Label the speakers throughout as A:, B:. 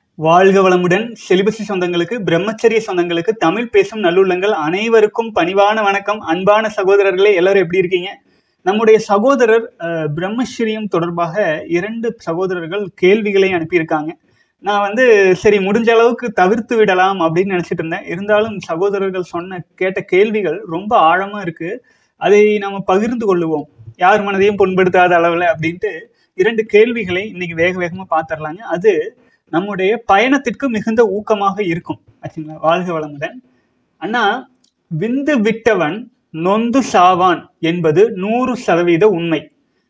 A: வாழ்க வளமுடன். செலிபசி சொந்தங்களுக்கு, பிரம்மச்சரிய சொந்தங்களுக்கு, தமிழ் பேசும் நல்லுள்ளங்கள் அனைவருக்கும் பணிவான வணக்கம். அன்பான சகோதரர்களே, எல்லாரும் எப்படி இருக்கீங்க? நம்முடைய சகோதரர் பிரம்மச்சரியம் தொடர்பாக 2 சகோதரர்கள் கேள்விகளை அனுப்பியிருக்காங்க. நான் சரி முடிஞ்ச அளவுக்கு தவிர்த்து விடலாம் அப்படின்னு நினைச்சிட்டு இருந்தேன். இருந்தாலும் சகோதரர்கள் கேட்ட கேள்விகள் ரொம்ப ஆழமா இருக்கு. அதை நம்ம பகிர்ந்து கொள்ளுவோம், யார் மனதையும் புண்படுத்தாத அளவுல அப்படின்ட்டு 2 கேள்விகளை இன்னைக்கு வேக வேகமா பார்த்துடலாங்க. அது நம்முடைய பயணத்திற்கு மிகுந்த ஊக்கமாக இருக்கும். ஆச்சுங்களா? வாழ்க வளமுடன். அண்ணா, விந்து விட்டவன் நொந்து சாவான் என்பது 100% உண்மை.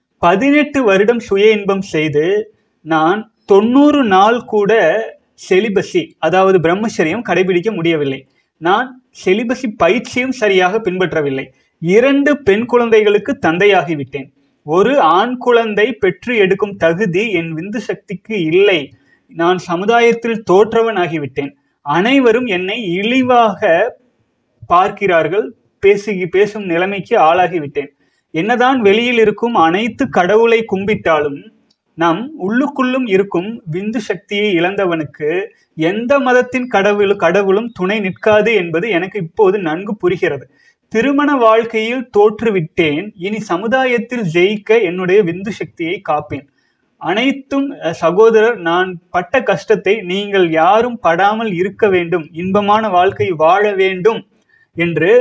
A: 18 வருடம் சுய இன்பம் செய்து நான் 90 நாள் கூட செலிபசி, அதாவது பிரம்மச்சரியம் கடைபிடிக்க முடியவில்லை. நான் செலிபசி பயிற்சியும் சரியாக பின்பற்றவில்லை. 2 பெண் குழந்தைகளுக்கு தந்தையாகிவிட்டேன். ஒரு ஆண் குழந்தை பெற்று எடுக்கும் தகுதி என் விந்து சக்திக்கு இல்லை. நான் சமுதாயத்தில் தோற்றவன் ஆகிவிட்டேன். அனைவரும் என்னை இழிவாக பார்க்கிறார்கள். பேசும் நிலைமைக்கு ஆளாகிவிட்டேன். என்னதான் வெளியில் இருக்கும் அனைத்து கடவுளை கும்பிட்டாலும் நம் உள்ளுக்குள்ளும் இருக்கும் விந்து சக்தியை இழந்தவனுக்கு எந்த மதத்தின் கடவுளும் துணை நிற்காது என்பது எனக்கு இப்போது நன்கு புரிகிறது. திருமண வாழ்க்கையில் தோற்றுவிட்டேன். இனி சமுதாயத்தில் ஜெயிக்க என்னுடைய விந்து சக்தியை காப்பேன். அனைத்தும் சகோதரர், நான் பட்ட கஷ்டத்தை நீங்கள் யாரும் படாமல் இருக்க வேண்டும், இன்பமான வாழ்க்கை வாழ வேண்டும் என்று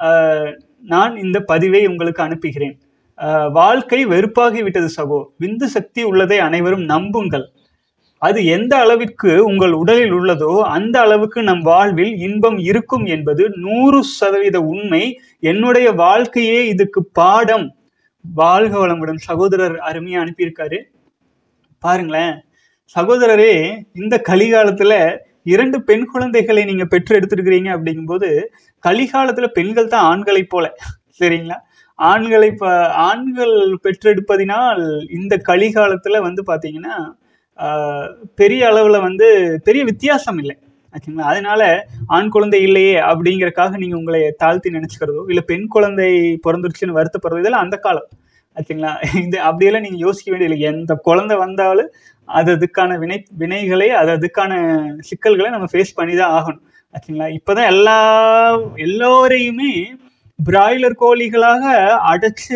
A: நான் இந்த பதிவை உங்களுக்கு அனுப்புகிறேன். வாழ்க்கை வெறுப்பாகி விட்டது சகோ. விந்து சக்தி உள்ளதை அனைவரும் நம்புங்கள். அது எந்த அளவிற்கு உங்கள் உடலில் உள்ளதோ அந்த அளவுக்கு நம் வாழ்வில் இன்பம் இருக்கும் என்பது 100% உண்மை. என்னுடைய வாழ்க்கையே இதுக்கு பாடம். வாழ்க வளமுடன். சகோதரர் அருமையா அனுப்பியிருக்காரு. பாருங்களேன் சகோதரரே, இந்த கலிகாலத்துல 2 பெண் குழந்தைகளை நீங்க பெற்று எடுத்துருக்கிறீங்க. அப்படிங்கும்போது கலிகாலத்துல பெண்கள் தான் ஆண்களை போல, சரிங்களா? ஆண்கள் பெற்றெடுப்பதினால் இந்த கலிகாலத்துல பாத்தீங்கன்னா பெரிய அளவுல பெரிய வித்தியாசம் இல்லை. ஆச்சுங்களா? அதனால ஆண் குழந்தை இல்லையே அப்படிங்கறக்காக நீங்க உங்களை தாழ்த்தி நினைச்சுக்கிறதோ இல்ல பெண் குழந்தை பிறந்துருச்சுன்னு வருத்தப்படுறதோ இதெல்லாம் அந்த காலம். ஆச்சுங்களா? அப்படியெல்லாம் நீங்க யோசிக்க வேண்டியதில்லை. எந்த குழந்தை வந்தாலும் அதுக்கான வினைகளை அதுக்கான சிக்கல்களை நம்ம ஃபேஸ் பண்ணி தான் ஆகணும். ஆச்சுங்களா? இப்பதான் எல்லோரையுமே பிராய்லர் கோழிகளாக அடைச்சு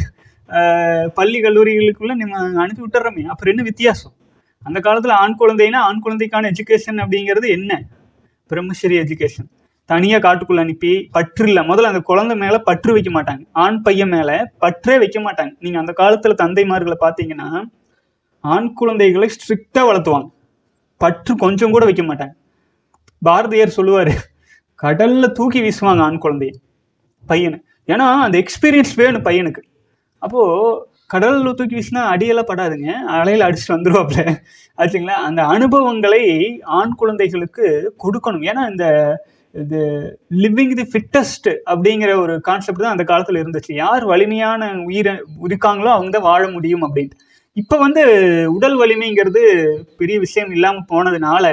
A: பள்ளி கல்லூரிகளுக்குள்ள நம்ம அனுப்பி விட்டுறோமே. அப்புறம் என்ன வித்தியாசம்? அந்த காலத்துல ஆண் குழந்தைன்னா ஆண் குழந்தைக்கான எஜுகேஷன் அப்படிங்கிறது என்ன? பிரம்மச்சரிய எஜுகேஷன். தனியா காட்டுக்குள்ள அனுப்பி பற்று இல்லை. முதல்ல அந்த குழந்தை மேல பற்று வைக்க மாட்டாங்க. ஆண் பையன் மேல பற்றே வைக்க மாட்டாங்க. நீங்க அந்த காலத்துல தந்தைமார்களை பாத்தீங்கன்னா ஆண் குழந்தைகளை ஸ்ட்ரிக்டா வளர்த்துவாங்க. பற்று கொஞ்சம் கூட வைக்க மாட்டாங்க. பாரதியார் சொல்லுவாரு, கடல்ல தூக்கி வீசுவாங்க ஆண் குழந்தைய பையனு. ஏன்னா அந்த எக்ஸ்பீரியன்ஸ் வேணும் பையனுக்கு. அப்போ கடல்ல தூக்கி வீசினா அடியெல்லாம் படாதுங்க, அலையில அடிச்சுட்டு வந்துருவாப்ல. ஆச்சுங்களா? அந்த அனுபவங்களை ஆண் குழந்தைகளுக்கு கொடுக்கணும். ஏன்னா இது லிவிங் தி ஃபிட்டஸ்ட் அப்படிங்கிற ஒரு கான்செப்ட் தான் அந்த காலத்துல இருந்துச்சு. யார் வலிமையான உயிரை இருக்காங்களோ அவங்க தான் வாழ முடியும் அப்படின்ட்டு. இப்ப உடல் வலிமைங்கிறது பெரிய விஷயம் இல்லாம போனதுனால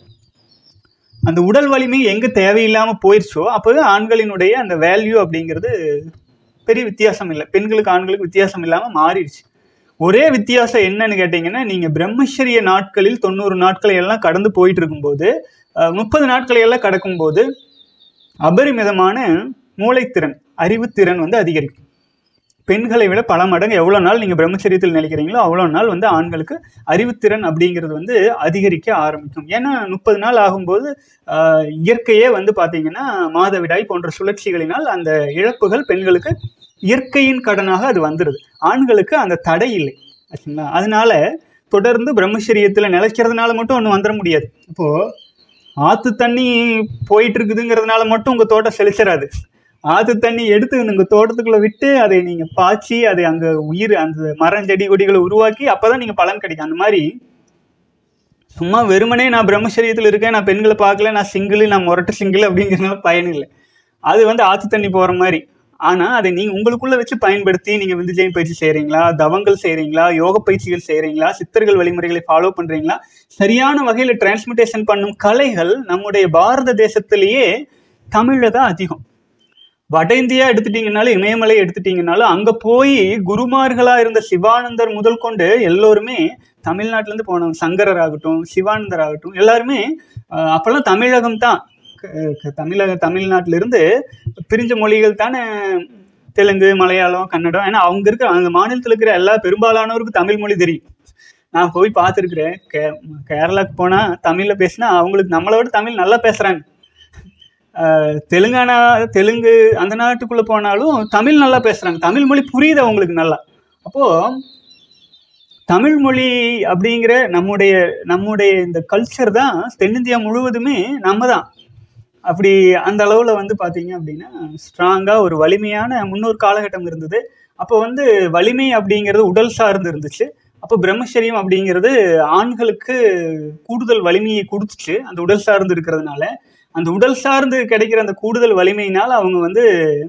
A: அந்த உடல் வலிமை எங்க தேவையில்லாம போயிடுச்சோ அப்போது ஆண்களினுடைய அந்த வேல்யூ அப்படிங்கிறது பெரிய வித்தியாசம் இல்லை. பெண்களுக்கு ஆண்களுக்கு வித்தியாசம் இல்லாம மாறிடுச்சு. ஒரே வித்தியாசம் என்னன்னு கேட்டீங்கன்னா, நீங்க பிரம்மச்சரிய நாட்களில் 90 நாட்களை எல்லாம் கடந்து போயிட்டு இருக்கும்போது 30 நாட்களை எல்லாம் கடக்கும்போது அபரிமிதமான மூளைத்திறன், அறிவுத்திறன் அதிகரிக்கும். பெண்களை விட பல மடங்கு எவ்வளவு நாள் நீங்க பிரம்மச்சரியத்தில் நினைக்கிறீங்களோ அவ்வளவு நாள் ஆண்களுக்கு அறிவுத்திறன் அப்படிங்கிறது அதிகரிக்க ஆரம்பிக்கும். ஏன்னா 30 நாள் ஆகும்போது இயற்கையே பாத்தீங்கன்னா மாதவிடாய் போன்ற சுழற்சிகளினால் அந்த இழப்புகள் பெண்களுக்கு இயற்கையின் கடனாக அது வந்துடுது. ஆண்களுக்கு அந்த தடை இல்லை. ஆச்சுங்களா? அதனால தொடர்ந்து பிரம்மச்சரியத்துல நிலைக்கிறதுனால மட்டும் ஒன்றும் வந்துட முடியாது. இப்போ ஆத்து தண்ணி போயிட்டு இருக்குதுங்கிறதுனால மட்டும் உங்க தோட்டம் செழிச்சிடாது. ஆத்து தண்ணி எடுத்து உங்க தோட்டத்துக்குள்ள விட்டு அதை நீங்க பாய்ச்சி அதை அங்க அந்த மரம் செடி கொடிகளை உருவாக்கி அப்பதான் நீங்க பலன் கிடைக்கும். அந்த மாதிரி சும்மா வெறுமனே நான் பிரம்மச்சரியத்தில் இருக்கேன், நான் பெண்களை பார்க்கல, நான் சிங்கிள், நான் முரட்டு சிங்கிள் அப்படிங்கிறதுனால பயன் இல்லை. அது ஆத்து தண்ணி போற மாதிரி. ஆனா அதை நீங்க உங்களுக்குள்ள வச்சு பயன்படுத்தி நீங்க விந்துஜயம் பயிற்சி செய்யறீங்களா, தவங்கள் செய்யறீங்களா, யோக பயிற்சிகள் செய்யறீங்களா, சித்தர்கள் வழிமுறைகளை ஃபாலோ பண்றீங்களா, சரியான வகையில டிரான்ஸ்மிட்டேஷன் பண்ணும் கலைகள் நம்முடைய பாரத தேசத்திலேயே தமிழ்ல தான் அதிகம். வட இந்தியா எடுத்துட்டீங்கன்னாலும், இமயமலை எடுத்துட்டீங்கன்னாலும், அங்க போய் குருமார்களா இருந்த சிவானந்தர் முதல் கொண்டு எல்லோருமே தமிழ்நாட்டுல இருந்து போனவங்க. சங்கரர் ஆகட்டும், சிவானந்தர் ஆகட்டும், எல்லாருமே அப்பெல்லாம் தமிழகம் தான். தமிழ்நாட்டில இருந்து பிரிஞ்ச மொழிகள் தானே தெலுங்கு, மலையாளம், கன்னடம். ஏன்னா அவங்க இருக்கிற அந்த மாநிலத்தில் இருக்கிற எல்லா பெரும்பாலானவருக்கு தமிழ் மொழி தெரியும். நான் போய் பார்த்துருக்குறேன். கேரளாவுக்கு போனா தமிழ்ல பேசினா அவங்களுக்கு நம்மளை விட தமிழ் நல்லா பேசுறாங்க. தெலுங்கு அந்த நாட்டுக்குள்ள போனாலும் தமிழ் நல்லா பேசுறாங்க. தமிழ் மொழி புரியுது அவங்களுக்கு நல்லா. அப்போ தமிழ் மொழி அப்படிங்கிற நம்முடைய இந்த கல்ச்சர் தான் தென்னிந்தியா முழுவதுமே நம்ம தான். அப்படி அந்த அளவுல வந்து பாத்தீங்க அப்படின்னா ஸ்ட்ராங்கா ஒரு வலிமையான முன்னொரு காலகட்டம் இருந்தது. அப்போ வந்து வலிமை அப்படிங்கிறது உடல் சார்ந்து இருந்துச்சு. அப்போ பிரம்மச்சரியம் அப்படிங்கிறது ஆண்களுக்கு கூடுதல் வலிமையை கொடுத்துச்சு. அந்த உடல் சார்ந்து இருக்கிறதுனால அந்த உடல் சார்ந்து கிடைக்கிற அந்த கூடுதல் வலிமையினால் அவங்க வந்து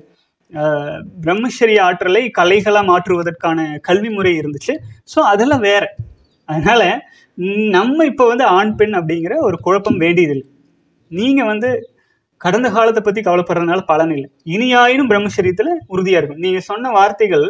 A: பிரம்மச்சரிய ஆற்றலை கலைகளா மாற்றுவதற்கான கல்வி முறை இருந்துச்சு. ஸோ அதெல்லாம் வேற. அதனால நம்ம இப்போ வந்து ஆண் பெண் அப்படிங்கிற ஒரு குழப்பம் வேண்டியதில்லை. நீங்க வந்து கடந்த காலத்தை பத்தி கவலைப்படுறதுனால பலன் இல்லை. இனியாயினும் பிரம்மச்சரியத்துல உறுதியா இருக்கும். நீங்க சொன்ன வார்த்தைகள்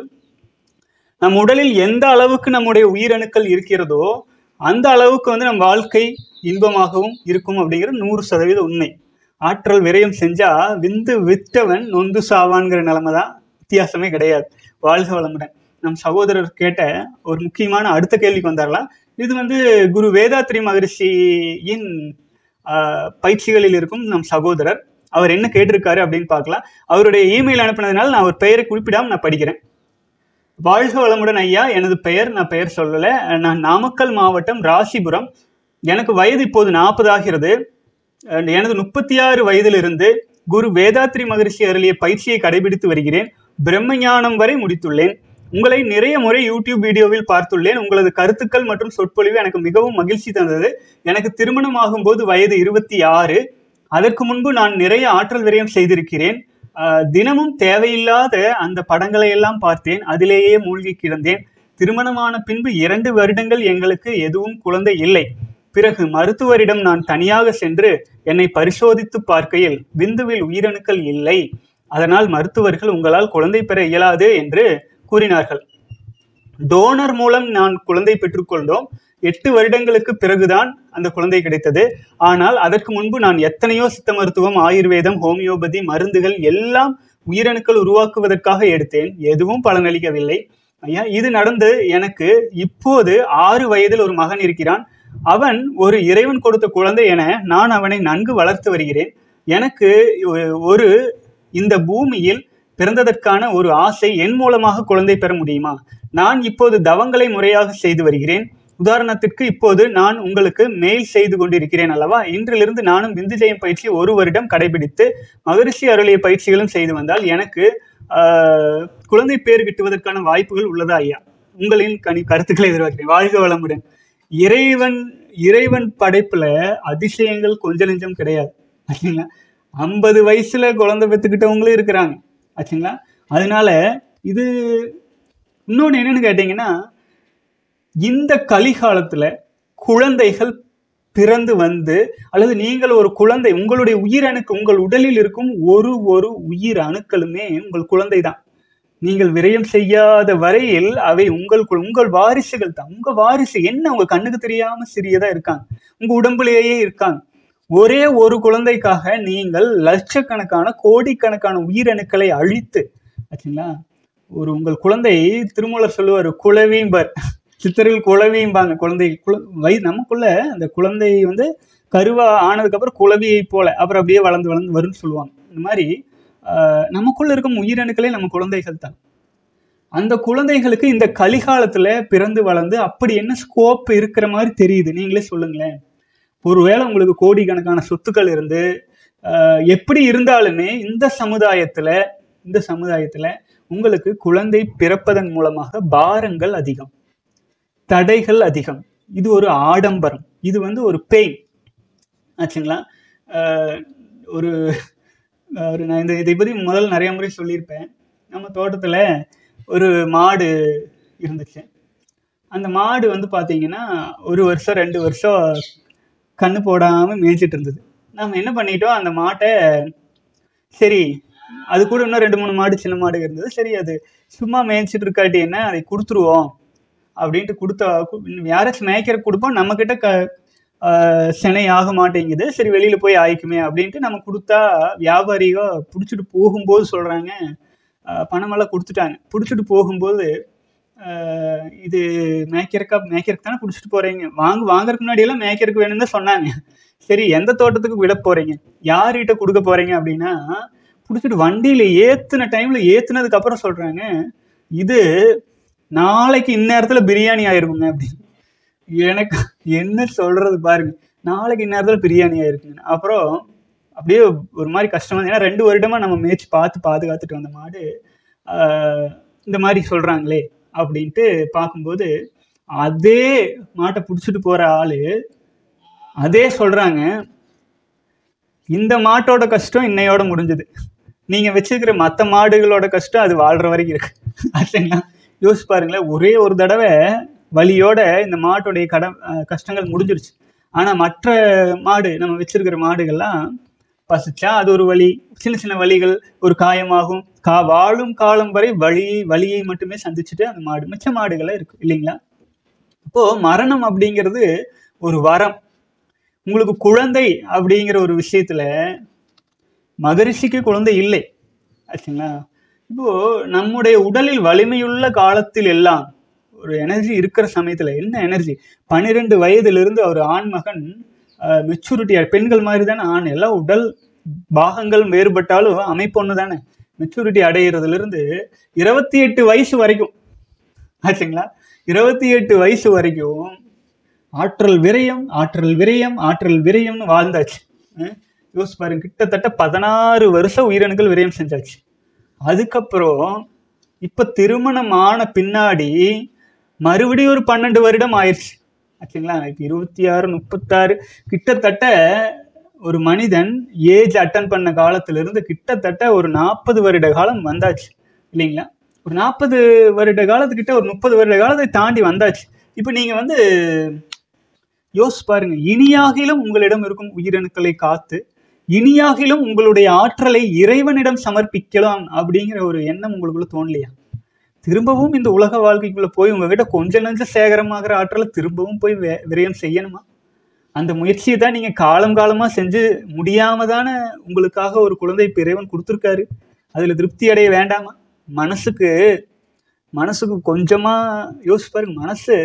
A: நம் உடலில் எந்த அளவுக்கு நம்முடைய உயிரணுக்கள் இருக்கிறதோ அந்த அளவுக்கு வந்து நம் வாழ்க்கை இன்பமாகவும் இருக்கும் அப்படிங்கிறது 100% உண்மை. ஆற்றல் விரயம் செஞ்சா விந்து விற்றவன் நொந்து சாவான்கிற நிலைமை தான். வித்தியாசமே கிடையாது. வாழ்க வளமுடன். நம் சகோதரர் கேட்ட ஒரு முக்கியமான அடுத்த கேள்விக்கு வந்தாரலாம். இது வந்து குரு வேதாத்ரி மகரிஷியின் பயிற்சிகளில் இருக்கும் நம் சகோதரர். அவர் என்ன கேட்டிருக்காரு அப்படின்னு பார்க்கலாம். அவருடைய இமெயில் அனுப்பினதுனால நான் அவர் பெயரை குறிப்பிடாமல் நான் படிக்கிறேன். வாழ்க வளமுடன் ஐயா, எனது பெயர், நான் பெயர் சொல்லலை, நான் நாமக்கல் மாவட்டம் ராசிபுரம். எனக்கு வயது இப்போது 40 ஆகிறது. எனது 36 வயதிலிருந்து குரு வேதாத்ரி மகரிஷி அருளிய பயிற்சியை கடைபிடித்து வருகிறேன். பிரம்ம ஞானம் வரை முடித்துள்ளேன். உங்களை நிறைய முறை யூடியூப் வீடியோவில் பார்த்துள்ளேன். உங்களது கருத்துக்கள் மற்றும் சொற்பொழிவு எனக்கு மிகவும் மகிழ்ச்சி தந்தது. எனக்கு திருமணமாகும் போது வயது 26. அதற்கு முன்பு நான் நிறைய ஆற்றல் விரயம் செய்திருக்கிறேன். தினமும் தேவையில்லாத அந்த படங்களை எல்லாம் பார்த்தேன். அதிலேயே மூழ்கி கிடந்தேன். திருமணமான பின்பு 2 வருடங்கள் எங்களுக்கு எதுவும் குழந்தை இல்லை. பிறகு மருத்துவரிடம் நான் தனியாக சென்று என்னை பரிசோதித்து பார்க்கையில் விந்துவில் உயிரணுக்கள் இல்லை. அதனால் மருத்துவர்கள் உங்களால் குழந்தை பெற இயலாது என்று கூறினார்கள். டோனர் மூலம் நான் குழந்தை பெற்றுக்கொண்டோம். 8 வருடங்களுக்கு பிறகுதான் அந்த குழந்தை கிடைத்தது. ஆனால் அதற்கு முன்பு நான் எத்தனையோ சித்த மருத்துவம், ஆயுர்வேதம், ஹோமியோபதி மருந்துகள் எல்லாம் உயிரணுக்கள் உருவாக்குவதற்காக எடுத்தேன். எதுவும் பலனளிக்கவில்லை. ஐயா, இது நடந்து எனக்கு இப்போது 6 வயதில் ஒரு மகன் இருக்கிறான். அவன் ஒரு இறைவன் கொடுத்த குழந்தை என நான் அவனை நன்கு வளர்த்து வருகிறேன். எனக்கு ஒரு இந்த பூமியில் பிறந்ததற்கான ஒரு ஆசை, என் மூலமாக குழந்தை பெற முடியுமா? நான் இப்போது தவங்களை முறையாக செய்து வருகிறேன். உதாரணத்திற்கு இப்போது நான் உங்களுக்கு மெயில் செய்து கொண்டிருக்கிறேன் அல்லவா? இன்றிலிருந்து நானும் விந்து ஜெயம் பயிற்சி 1 வருடம் கடைபிடித்து மகரிஷி அருளிய பயிற்சிகளும் செய்து வந்தால் எனக்கு குழந்தை பேர் கிட்டுவதற்கான வாய்ப்புகள் உள்ளதா ஐயா? உங்களின் கருத்துக்களை எதிர்பார்க்கிறேன். வாழ்க வளமுடன். இறைவன் படைப்புல அதிசயங்கள் கொஞ்ச நெஞ்சம் கிடையாது. ஆச்சுங்களா? 50 வயசுல குழந்தை பெற்றுக்கிட்டவங்களும் இருக்கிறாங்க. ஆச்சுங்களா? அதனால இது இன்னொன்று என்னன்னு கேட்டீங்கன்னா, இந்த கலிகாலத்துல குழந்தைகள் பிறந்து வந்து, அல்லது நீங்கள் ஒரு குழந்தை, உங்களுடைய உயிரணுக்கு, உங்கள் உடலில் இருக்கும் ஒரு உயிர் அணுக்களுமே உங்கள் குழந்தை தான். நீங்கள் விரயம் செய்யாத வரையில் அவை உங்கள் வாரிசுகள் தான். உங்க வாரிசு என்ன உங்க கண்ணுக்கு தெரியாம சிறியதா இருக்காங்க, உங்க உடம்புலேயே இருக்காங்க. ஒரே ஒரு குழந்தைக்காக நீங்கள் லட்சக்கணக்கான கோடிக்கணக்கான உயிரணுக்களை அழித்து, ஆச்சுங்களா? உங்கள் குழந்தை, திருமூலர் சொல்லுவார், குழவிம்பர், சித்தர்கள் குழவிம்பாங்க. குழந்தை நமக்குள்ள அந்த குழந்தை வந்து கருவா ஆனதுக்கு அப்புறம் குழவியை போல அப்புறம் அப்படியே வளர்ந்து வரும்னு சொல்லுவாங்க. இந்த மாதிரி நமக்குள்ள இருக்கும் உயிரணுக்களே நம்ம குழந்தைகள் தான். அந்த குழந்தைகளுக்கு இந்த கலிகாலத்துல பிறந்து வளர்ந்து அப்படி என்ன ஸ்கோப் இருக்கிற மாதிரி தெரியுது? நீங்களே சொல்லுங்களேன். ஒருவேளை உங்களுக்கு கோடிக்கணக்கான சொத்துக்கள் இருந்து எப்படி இருந்தாலுமே இந்த சமுதாயத்துல உங்களுக்கு குழந்தை பிறப்பதன் மூலமாக பாரங்கள் அதிகம், தடைகள் அதிகம். இது ஒரு ஆடம்பரம், இது வந்து ஒரு பெயின். ஆச்சுங்களா? நான் இதை பற்றி முதல்ல நிறைய முறை சொல்லியிருப்பேன். நம்ம தோட்டத்தில் ஒரு மாடு இருந்துச்சு. அந்த மாடு வந்து பார்த்தீங்கன்னா 1 வருஷம் 2 வருஷம் கண்ணு போடாமல் மேய்ச்சிட்டு இருந்தது. நம்ம என்ன பண்ணிட்டோம், அந்த மாட்டை சரி அது கூட இன்னும் 2-3 மாடு சின்ன மாடு இருந்தது. சரி அது சும்மா மேய்ச்சிட்டு இருக்காட்டி என்ன, அதை கொடுத்துருவோம் அப்படின்ட்டு கொடுத்தா, யாராச்சும் மேய்க்கிறதுக்கு கொடுப்போம், நம்மக்கிட்ட சினை ஆக மாட்டேங்குது, சரி வெளியில் போய் ஆயிக்குமே அப்படின்ட்டு நம்ம கொடுத்தா வியாபாரிக பிடிச்சிட்டு போகும்போது சொல்கிறாங்க, பணமெல்லாம் கொடுத்துட்டாங்க. பிடிச்சிட்டு போகும்போது இது மேய்க்கிறதுக்கு தானே பிடிச்சிட்டு போகிறீங்க, வாங்குறதுக்கு முன்னாடியெல்லாம் மேய்க்கிறதுக்கு வேணும்னு தான் சொன்னாங்க. சரி எந்த தோட்டத்துக்கு விட போகிறீங்க, யார்கிட்ட கொடுக்க போகிறீங்க அப்படின்னா, பிடிச்சிட்டு வண்டியில் ஏற்றுன டைமில் ஏற்றுனதுக்கு அப்புறம் சொல்கிறாங்க, இது நாளைக்கு இந்நேரத்தில் பிரியாணி ஆயிருக்குங்க அப்படின்னு. எனக்கு என்ன சொல்கிறது பாருங்க, நாளைக்கு இந்நேரத்தில் பிரியாணி ஆயிருக்குங்க. அப்புறம் அப்படியே ஒரு மாதிரி கஷ்டமாக, ஏன்னா 2 வருடமாக நம்ம மேய்ச்சி பாதுகாத்துட்டு வந்த மாடு இந்த மாதிரி சொல்கிறாங்களே அப்படின்ட்டு பார்க்கும்போது, அதே மாட்டை பிடிச்சிட்டு போகிற ஆள் அதே சொல்கிறாங்க, இந்த மாட்டோட கஷ்டம் இன்னையோட முடிஞ்சது, நீங்கள் வச்சுருக்கிற மற்ற மாடுகளோட கஷ்டம் அது வாழ்கிற வரைக்கும் இருக்கு. சரிங்களா? யோசிச்சு பாருங்களேன், ஒரே ஒரு தடவை வலியோட இந்த மாட்டோடைய கஷ்டங்கள் முடிஞ்சிருச்சு. ஆனால் மற்ற மாடு, நம்ம வச்சிருக்கிற மாடுகள்லாம் பசிச்சா அது ஒரு வலி, சின்ன சின்ன வலிகள், ஒரு காயமாகும், வாழும் காலம் வரை வலியை மட்டுமே சந்திச்சுட்டு அந்த மாடு, மிச்ச மாடுகள்லாம் இருக்கு இல்லைங்களா? அப்போது மரணம் அப்படிங்கிறது ஒரு வரம். உங்களுக்கு குழந்தை அப்படிங்கிற ஒரு விஷயத்துல மகரிஷிக்கு குழந்தை இல்லை ஆச்சுங்களா? இப்போ நம்முடைய உடலில் வலிமையுள்ள காலத்தில் எல்லாம் ஒரு எனர்ஜி இருக்கிற சமயத்துல, என்ன எனர்ஜி, 12 வயதிலிருந்து ஒரு ஆண்மகன் மெச்சூரிட்டி, பெண்கள் மாதிரி தானே ஆண், எல்லாம் உடல் பாகங்கள் வேறுபட்டாலும் அமைப்பு ஒன்று தானே, மெச்சூரிட்டி அடைகிறதுல இருந்து 28 வயசு வரைக்கும் ஆச்சுங்களா, 28 வயசு வரைக்கும் ஆற்றல் விரயம்னு வாழ்ந்தாச்சு. யோசிச்சு பாருங்க, கிட்டத்தட்ட 16 வருஷம் உயிரணுக்கள் விரயம் செஞ்சாச்சு. அதுக்கப்புறம் இப்ப திருமணம் ஆன பின்னாடி மறுபடியும் ஒரு 12 வருடம் ஆயிடுச்சு ஆச்சுங்களா. இப்ப 26, 36, கிட்டத்தட்ட ஒரு மனிதன் ஏஜ் அட்டன் பண்ண காலத்துல இருந்து கிட்டத்தட்ட ஒரு 40 வருட காலம் வந்தாச்சு இல்லைங்களா? ஒரு 40 வருட காலத்துக்கிட்ட ஒரு 30 வருட காலத்தை தாண்டி வந்தாச்சு. இப்ப நீங்க யோசிச்சு பாருங்க, இனியாகிலும் உங்களிடம் இருக்கும் உயிரணுக்களை காத்து, இனியாகிலும் உங்களுடைய ஆற்றலை இறைவனிடம் சமர்ப்பிக்கலாம் அப்படிங்கிற ஒரு எண்ணம் உங்களுக்குள்ள தோணலையா? திரும்பவும் இந்த உலக வாழ்க்கைக்குள்ள போய் உங்ககிட்ட கொஞ்சம் நஞ்ச சேகரமாகிற ஆற்றலை திரும்பவும் போய் விரயம் செய்யணுமா? அந்த முயற்சியை தான் நீங்க காலமா செஞ்சு முடியாம தானே உங்களுக்காக ஒரு குழந்தை இறைவன் கொடுத்துருக்காரு. அதுல திருப்தி அடைய வேண்டாமா? மனசுக்கு கொஞ்சமா யோசிச்சு பாருங்க.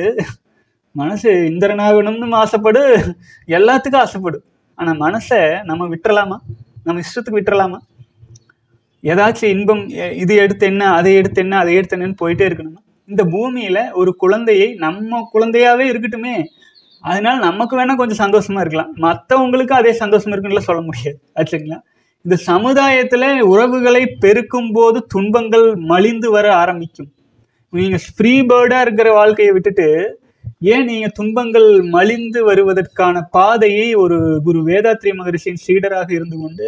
A: மனசு இந்திரனாகணும்னு ஆசைப்படு, எல்லாத்துக்கும் ஆசைப்படு. ஆனா மனசை நம்ம விட்டுறலாமா? நம்ம இஷ்டத்துக்கு விட்டுறலாமா? ஏதாச்சும் இன்பம், இது எடுத்து என்ன, அதை எடுத்து என்னன்னு போயிட்டே இருக்கணுமா? இந்த பூமியில ஒரு குழந்தையை நம்ம குழந்தையாவே இருக்கட்டுமே, அதனால நமக்கு வேணா கொஞ்சம் சந்தோஷமா இருக்கலாம், மற்றவங்களுக்கு அதே சந்தோஷம் இருக்குன்னு சொல்ல முடியாது ஆச்சுங்களா. இந்த சமுதாயத்துல உறவுகளை பெருக்கும் போது துன்பங்கள் மலிந்து வர ஆரம்பிக்கும். நீங்க ஃப்ரீ பேர்டா இருக்கிற வாழ்க்கையை விட்டுட்டு ஏன் நீங்க துன்பங்கள் மலிந்து வருவதற்கான பாதையை ஒரு குரு வேதாத்ரி மகரிஷியின் சீடராக இருந்து கொண்டு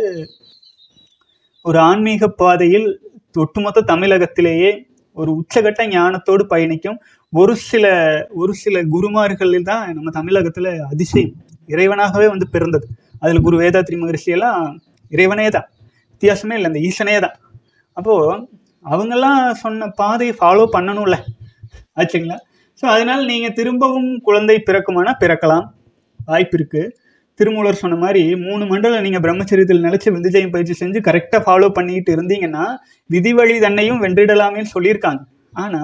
A: ஒரு ஆன்மீக பாதையில் ஒட்டுமொத்த தமிழகத்திலேயே ஒரு உச்சகட்ட ஞானத்தோடு பயணிக்கும் ஒரு சில குருமார்களில் தான் நம்ம தமிழகத்துல அதிசயம் இறைவனாகவே பிறந்தது. அதுல குரு வேதாத்ரி மகரிஷி எல்லாம் இறைவனே தான், வித்தியாசமே இல்லை, இந்த ஈசனே தான். அப்போ அவங்கெல்லாம் சொன்ன பாதையை ஃபாலோ பண்ணணும்ல ஆச்சுங்களா. ஸோ அதனால நீங்க திரும்பவும் குழந்தை பிறக்குமானா பிறக்கலாம், வாய்ப்பு இருக்கு. திருமூலர் சொன்ன மாதிரி 3 மண்டலம் நீங்க பிரம்மச்சரியத்தில் நிலைச்சு விந்துஜயம் பயிற்சி செஞ்சு கரெக்டா ஃபாலோ பண்ணிட்டு இருந்தீங்கன்னா விதி வழி தன்னையும் வென்றிடலாமேன்னு சொல்லியிருக்காங்க. ஆனா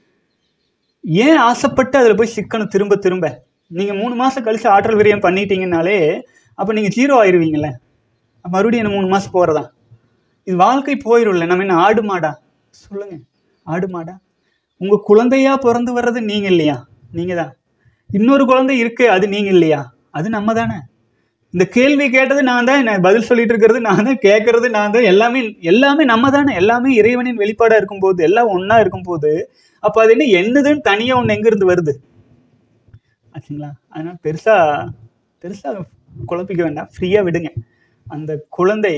A: ஏன் ஆசைப்பட்டு அதுல போய் சிக்கணும் திரும்ப? நீங்க 3 மாசம் கழிச்சு ஆற்றல் விரயம் பண்ணிட்டீங்கன்னாலே அப்ப நீங்க 0 ஆயிருவீங்கல்ல. மறுபடியும் என்ன 3 மாசம் போறதா? இது வாழ்க்கை போயிடும்ல. நம்ம என்ன ஆடு மாடா? சொல்லுங்க, ஆடு மாடா? உங்க குழந்தையா பிறந்து வர்றது நீங்க இல்லையா? நீங்க தான். இன்னொரு குழந்தை இருக்கு, அது நீங்க இல்லையா? அது நம்ம தானே. இந்த கேள்வி கேட்டது நான் தான், பதில் சொல்லிட்டு இருக்கிறது நான் தான், கேட்கறது நான் தான், எல்லாமே நம்ம தானே. எல்லாமே இறைவனின் வெளிப்பாடா இருக்கும்போது, எல்லாம் ஒன்னா இருக்கும்போது அப்ப அது என்ன என்னதுன்னு தனியா ஒண்ணு எங்க இருந்து வருது ஆச்சுங்களா. அதனால பெருசா குழப்பிக்க வேண்டாம், ஃப்ரீயா விடுங்க. அந்த குழந்தை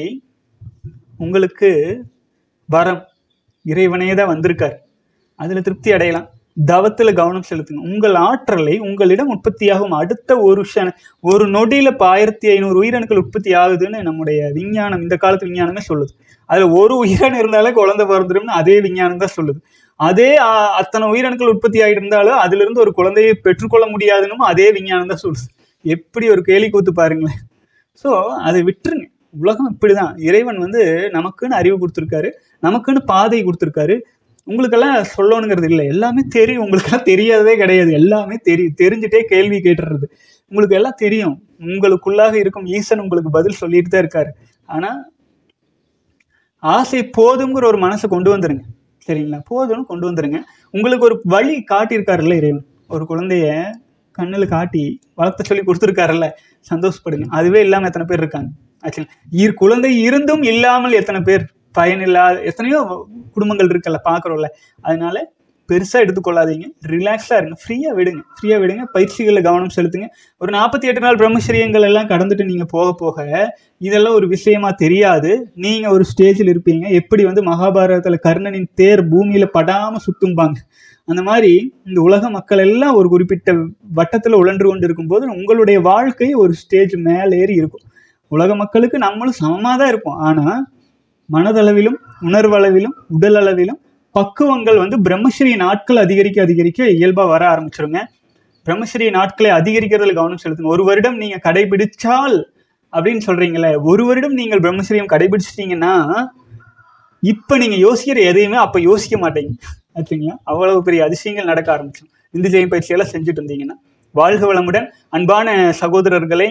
A: உங்களுக்கு வரம், இறைவனே தான் வந்திருக்காரு, அதுல திருப்தி அடையலாம். தவத்துல கவனம் செலுத்துங்க. உங்கள் ஆற்றலை உங்களிடம் உற்பத்தியாகும் அடுத்த ஒரு நொடியில 1500 உயிரணுக்கள் உற்பத்தி ஆகுதுன்னு நம்முடைய விஞ்ஞானம், இந்த காலத்து விஞ்ஞானமே சொல்லுது. அதுல ஒரு உயிரணு இருந்தாலே குழந்தை பிறந்துரும்னு அதே விஞ்ஞானம் தான் சொல்லுது. அதே அத்தனை உயிரணுக்கள் உற்பத்தி ஆகிட்டு இருந்தாலும் அதுல இருந்து ஒரு குழந்தையை பெற்றுக்கொள்ள முடியாதுன்னு அதே விஞ்ஞானம் தான் சொல்லுது. எப்படி ஒரு கேலி கூத்து பாருங்களேன். ஸோ அதை விட்டுருங்க. உலகம் இப்படிதான். இறைவன் நமக்குன்னு அறிவு கொடுத்துருக்காரு, நமக்குன்னு பாதை கொடுத்துருக்காரு. உங்களுக்கெல்லாம் சொல்லணுங்கிறது இல்லை, எல்லாமே தெரியும். உங்களுக்கெல்லாம் தெரியாததே கிடையாது, எல்லாமே தெரியும். தெரிஞ்சுட்டே கேள்வி கேட்டுறது. உங்களுக்கு எல்லாம் தெரியும். உங்களுக்குள்ளாக இருக்கும் ஈசன் உங்களுக்கு பதில் சொல்லிட்டு தான் இருக்காரு. ஆனா ஆசை போதுங்கிற ஒரு மனசை கொண்டு வந்துருங்க, சரிங்களா? போதும்னு கொண்டு வந்துருங்க. உங்களுக்கு ஒரு வழி காட்டியிருக்காருல்ல இறைவன். ஒரு குழந்தைய கண்ணில் காட்டி வளர்த்த சொல்லி கொடுத்துருக்காருல்ல, சந்தோஷப்படுங்க. அதுவே இல்லாமல் எத்தனை பேர் இருக்காங்க? ஆக்சுவலி குழந்தை இருந்தும் இல்லாமல் எத்தனை பேர் பயனில்லாத எத்தனையோ குடும்பங்கள் இருக்குல்ல, பார்க்குறோம்ல. அதனால பெருசாக எடுத்துக்கொள்ளாதீங்க, ரிலாக்ஸாக இருங்க, ஃப்ரீயாக விடுங்க. பயிற்சிகளில் கவனம் செலுத்துங்க. ஒரு 48 நாள் பிரம்மச்சரியங்கள் எல்லாம் கடந்துட்டு நீங்கள் போக போக இதெல்லாம் ஒரு விஷயமா தெரியாது. நீங்கள் ஒரு ஸ்டேஜில் இருப்பீங்க. எப்படி மகாபாரதத்தில் கர்ணனின் தேர் பூமியில் படாமல் சுத்தும்பாங்க, அந்த மாதிரி இந்த உலக மக்கள் எல்லாம் ஒரு குறிப்பிட்ட வட்டத்தில் உழன்று கொண்டு இருக்கும்போது உங்களுடைய வாழ்க்கை ஒரு ஸ்டேஜ் மேலேறி இருக்கும். உலக மக்களுக்கு நம்மளும் சமமாக தான் இருப்போம். ஆனால் மனதளவிலும் உணர்வளவிலும் உடல் அளவிலும் பக்குவங்கள் பிரம்மஸ்ரீ நாட்கள் அதிகரிக்க இயல்பாக வர ஆரம்பிச்சிருங்க. பிரம்மஸ்ரீ நாட்களை அதிகரிக்கிறதுல கவனம் செலுத்துங்க. 1 வருடம் நீங்கள் கடைபிடிச்சால் அப்படின்னு சொல்றீங்களே, 1 வருடம் நீங்கள் பிரம்மஸ்ரீயம் கடைபிடிச்சிட்டீங்கன்னா இப்போ நீங்கள் யோசிக்கிற எதையுமே அப்போ யோசிக்க மாட்டீங்க, ஆச்சுங்களா? அவ்வளவு பெரிய அதிசயங்கள் நடக்க ஆரம்பிச்சோம் இந்த ஜெயம் பயிற்சியெல்லாம் செஞ்சுட்டு இருந்தீங்கன்னா. வாழ்க வளமுடன். அன்பான சகோதரர்களே,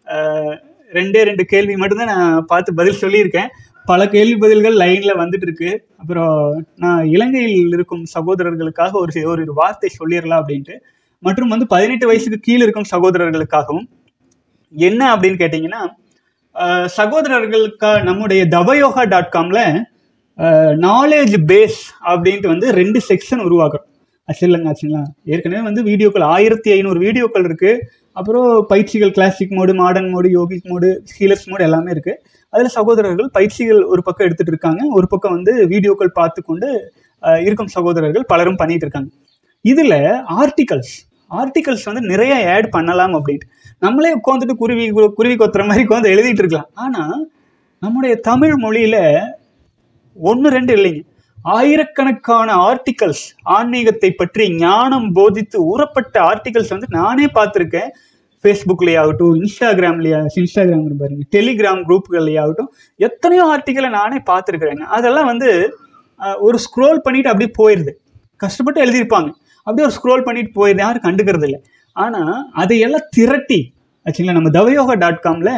A: 2 கேள்வி மட்டும்தான் நான் பார்த்து பதில் சொல்லியிருக்கேன். பல கேள்வி பதில்கள் லைனில் வந்துட்டு இருக்கு. அப்புறம் நான் இலங்கையில் இருக்கும் சகோதரர்களுக்காக ஒரு வார்த்தை சொல்லிடலாம் அப்படின்ட்டு, மற்றும் 18 வயசுக்கு கீழே இருக்கும் சகோதரர்களுக்காகவும். என்ன அப்படின்னு கேட்டிங்கன்னா, சகோதரர்களுக்காக நம்முடைய தவயோகா.comல நாலேஜ் பேஸ் அப்படின்ட்டு 2 செக்ஷன் உருவாக்குறோம். ஆச்சுங்களா? ஏற்கனவே வீடியோக்கள் 1500 வீடியோக்கள் இருக்கு. அப்புறம் பயிற்சிகள் classic mode, modern mode, yogic mode, healers mode எல்லாமே இருக்கு. அதில் சகோதரர்கள் பயிற்சிகள் ஒரு பக்கம் எடுத்துட்டு இருக்காங்க, ஒரு பக்கம் வீடியோக்கள் பார்த்து கொண்டு இருக்கும் சகோதரர்கள் பலரும் பண்ணிட்டு இருக்காங்க. இதுல ஆர்டிகல்ஸ் நிறைய ஆட் பண்ணலாம் அப்படின்ட்டு நம்மளே உட்காந்துட்டு குருவி கொத்துற மாதிரி உட்காந்து எழுதிட்டு இருக்கலாம். ஆனா நம்முடைய தமிழ் மொழியில 1-2 இல்லைங்க, ஆயிரக்கணக்கான ஆர்டிகல்ஸ், ஆன்மீகத்தை பற்றி ஞானம் போதித்து ஊறப்பட்ட ஆர்டிகல்ஸ் நானே பார்த்துருக்கேன். ஃபேஸ்புக்லேயே ஆகட்டும், இன்ஸ்டாகிராம் பாருங்க, டெலிகிராம் குரூப்புகள்லேயே ஆகட்டும், எத்தனையோ ஆர்டிக்கலை நானே பார்த்துருக்குறேங்க. அதெல்லாம் ஒரு ஸ்க்ரோல் பண்ணிட்டு அப்படியே போயிடுது. கஷ்டப்பட்டு எழுதியிருப்பாங்க, அப்படியே ஒரு ஸ்க்ரோல் பண்ணிட்டு போயிடுது, யாரும் கண்டுக்கிறது இல்லை. ஆனால் அதையெல்லாம் திரட்டி ஆச்சுங்களா, நம்ம தவயோகா.comல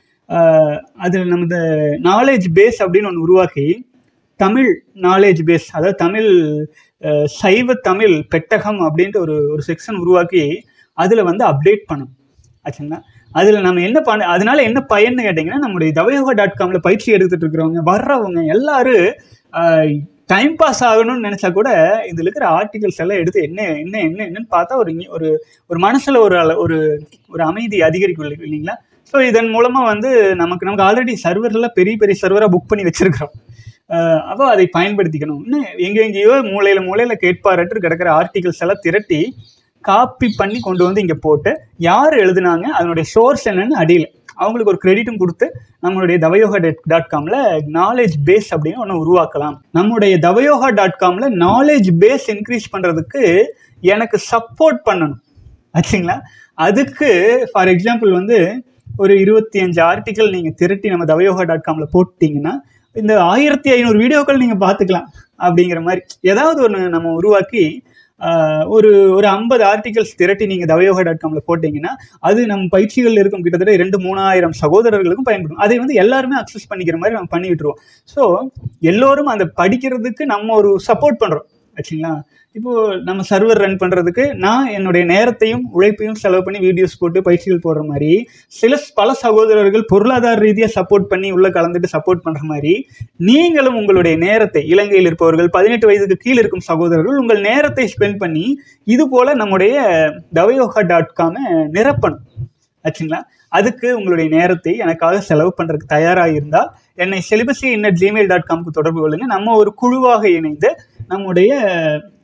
A: அதில் நம்ம நாலேஜ் பேஸ் அப்படின்னு ஒன்று உருவாக்கி, தமிழ் நாலேஜ் பேஸ், அதாவது தமிழ் சைவ தமிழ் பெட்டகம் அப்படின்ட்டு ஒரு செக்ஷன் உருவாக்கி அதில் அப்டேட் பண்ணணும், ஆச்சுங்களா? அதில் நம்ம என்ன அதனால என்ன பயன்னு கேட்டிங்கன்னா, நம்முடைய தவயோகா.comல பயிற்சி எடுத்துகிட்டு இருக்கிறவங்க வர்றவங்க எல்லாரும் டைம் பாஸ் ஆகணும்னு நினச்சா கூட இதில் இருக்கிற ஆர்டிகல்ஸ் எல்லாம் எடுத்து என்னன்னு பார்த்தா ஒரு மனசில் ஒரு அமைதி அதிகரிக்கும் இல்லைங்களா? ஸோ இதன் மூலமாக நமக்கு ஆல்ரெடி சர்வரில் பெரிய சர்வராக புக் பண்ணி வச்சுருக்கிறோம். அப்போ அதை பயன்படுத்திக்கணும். இன்னும் எங்கெங்கேயோ மூலையில் கேட்பாரற்று கிடக்கிற ஆர்டிகல்ஸ் எல்லாம் திரட்டி காப்பி பண்ணி கொண்டு இங்கே போட்டு யார் எழுதுனாங்க, அதனுடைய சோர்ஸ் என்னன்னு அடியில் அவங்களுக்கு ஒரு கிரெடிட்டும் கொடுத்து நம்மளுடைய தவயோகா.comல நாலேஜ் பேஸ் அப்படின்னு ஒன்று உருவாக்கலாம். நம்முடைய தவயோகா.comல நாலேஜ் பேஸ் இன்க்ரீஸ் பண்ணுறதுக்கு எனக்கு சப்போர்ட் பண்ணணும், ஆச்சுங்களா? அதுக்கு ஃபார் எக்ஸாம்பிள் ஒரு 25 ஆர்டிக்கல் நீங்கள் திரட்டி நம்ம தவயோகா.comல போட்டிங்கன்னா இந்த 1500 வீடியோக்கள் நீங்கள் பார்த்துக்கலாம். அப்படிங்கிற மாதிரி ஏதாவது ஒன்று நம்ம உருவாக்கி ஒரு 50 ஆர்டிகல்ஸ் திரட்டி நீங்கள் தவயோகா.comல போட்டிங்கன்னா அது நம்ம பயிற்சிகள் இருக்கும் கிட்டத்தட்ட 2-3000 சகோதரர்களுக்கும் பயன்படும். அதை எல்லாருமே அக்சஸ் பண்ணிக்கிற மாதிரி நம்ம பண்ணி விட்டுருவோம். ஸோ எல்லோரும் அந்த படிக்கிறதுக்கு நம்ம ஒரு சப்போர்ட் பண்ணுறோம், ஆச்சுங்களா? இப்போது நம்ம சர்வர் ரன் பண்ணுறதுக்கு நான் என்னுடைய நேரத்தையும் உழைப்பையும் செலவு பண்ணி வீடியோஸ் போட்டு பயிற்சிகள் போடுற மாதிரி பல சகோதரர்கள் பொருளாதார ரீதியாக சப்போர்ட் பண்ணி உள்ளே கலந்துட்டு சப்போர்ட் பண்ணுற மாதிரி நீங்களும் உங்களுடைய நேரத்தை, இலங்கையில் இருப்பவர்கள் 18 வயதுக்கு கீழே இருக்கும் சகோதரர்கள் உங்கள் நேரத்தை ஸ்பெண்ட் பண்ணி இது போல் நம்முடைய தவயோகா.com நிரப்பணும், ஆச்சுங்களா? அதுக்கு உங்களுடைய நேரத்தை எனக்காக செலவு பண்ணுறதுக்கு தயாராக இருந்தால் என்னை celibacy@gmail.comக்கு தொடர்பு கொள்ளுங்க. நம்ம ஒரு குழுவாக இணைந்து நம்முடைய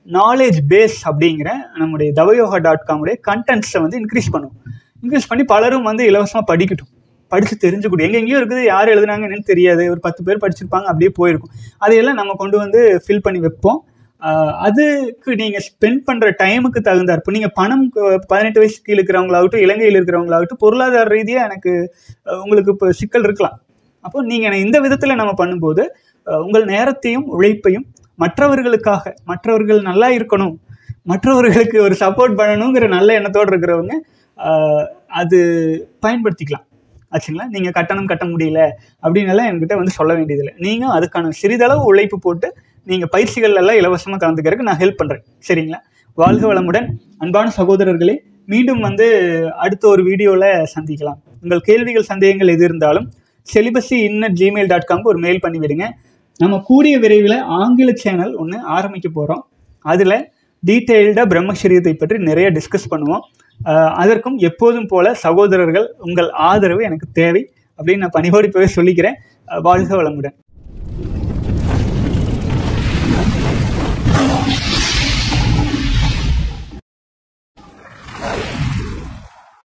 A: நாலேஜ் பேஸ் அப்படிங்கிற நம்முடைய தவயோகா.com உடைய கண்டென்ட்ஸை வந்து இன்க்ரீஸ் பண்ணி பலரும் வந்து இலவசமாக படிக்கட்டும், படித்து தெரிஞ்சுக்கூடும். எங்கெங்கேயோ இருக்குது, யார் எழுதுனாங்கன்னு தெரியாது, ஒரு 10 பேர் படிச்சிருப்பாங்க, அப்படியே போயிருக்கும். அதையெல்லாம் நம்ம கொண்டு வந்து ஃபில் பண்ணி வைப்போம். அதுக்கு நீங்கள் ஸ்பெண்ட் பண்ணுற டைமுக்கு தகுந்தார். இப்போ நீங்கள் பணம் 18 வயசு கீழே இருக்கிறவங்களாகட்டும், இலங்கையில் இருக்கிறவங்களாகட்டும், பொருளாதார ரீதியாக எனக்கு உங்களுக்கு இப்போ சிக்கல் இருக்கலாம். அப்போ நீங்கள் இந்த விதத்தில் நம்ம பண்ணும்போது உங்கள் நேரத்தையும் உழைப்பையும் மற்றவர்களுக்காக, மற்றவர்கள் நல்லா இருக்கணும், மற்றவர்களுக்கு ஒரு சப்போர்ட் பண்ணணுங்கிற நல்ல எண்ணத்தோடு இருக்கிறவங்க அது பயன்படுத்திக்கலாம். ஆச்சுங்களா? நீங்கள் கட்டணம் கட்ட முடியல அப்படின்னெல்லாம் என்கிட்ட வந்து சொல்ல வேண்டியதில்லை. நீங்கள் அதுக்கான சிறிதளவு உழைப்பு போட்டு நீங்கள் பயிற்சிகள் எல்லாம் இலவசமாக கலந்துக்கிறதுக்கு நான் ஹெல்ப் பண்ணுறேன். சரிங்களா? வாழ்க வளமுடன் அன்பான சகோதரர்களே. மீண்டும் வந்து அடுத்த ஒரு வீடியோவில் சந்திக்கலாம். உங்கள் கேள்விகள் சந்தேகங்கள் எது இருந்தாலும் celibacy@gmail.com ஒரு மெயில் பண்ணிவிடுங்க. நம்ம கூடிய விரைவில் ஆங்கில சேனல் ஒன்று ஆரம்பிக்க போகிறோம். அதில் டீட்டெயில்டாக பிரம்மச்சரியத்தை பற்றி நிறைய டிஸ்கஸ் பண்ணுவோம். அதற்கும் எப்போதும் போல சகோதரர்கள் உங்கள் ஆதரவு எனக்கு தேவை அப்படின்னு நான் பணிவோடு போய் சொல்லிக்கிறேன். வாழ்க வளமுடன்.